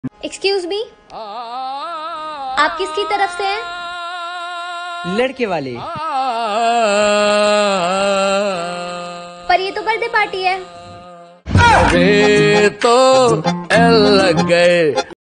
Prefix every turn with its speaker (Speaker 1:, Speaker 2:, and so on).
Speaker 1: Excuse me, आप किसकी तरफ से हैं?
Speaker 2: लड़के वाले।
Speaker 1: पर ये तो बर्थडे पार्टी है।
Speaker 3: अभी तो लग गए